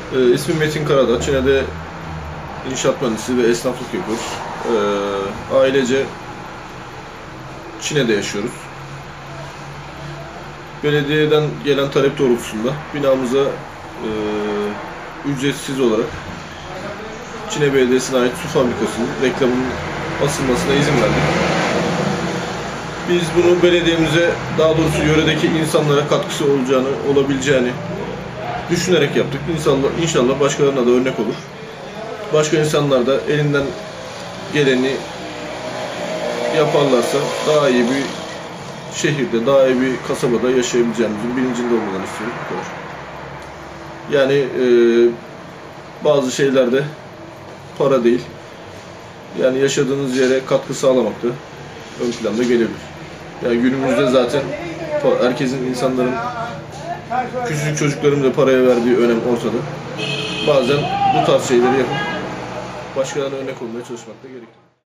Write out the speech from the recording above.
İsmim Metin Karadağ. Çine'de inşaat mühendisi ve esnaflık yapıyoruz. Ailece Çine'de yaşıyoruz. Belediyeden gelen talep doğrultusunda binamıza ücretsiz olarak Çine Belediyesi'ne ait su fabrikasının reklamının asılmasına izin verdik. Biz bunu belediyemize, daha doğrusu yöredeki insanlara katkısı olabileceğini düşünerek yaptık. İnşallah başkalarına da örnek olur. Başka insanlar da elinden geleni yaparlarsa daha iyi bir şehirde, daha iyi bir kasabada yaşayabileceğimizin bilincinde olmalarını istiyorum. Bu kadar. Yani bazı şeylerde para değil, yani yaşadığınız yere katkı sağlamak da ön planda gelebilir. Yani günümüzde zaten herkesin, insanların, küçücük çocukların da paraya verdiği önem ortada. Bazen bu tarz şeyleri yapıp başkalarına örnek olmaya çalışmak da gerekiyor.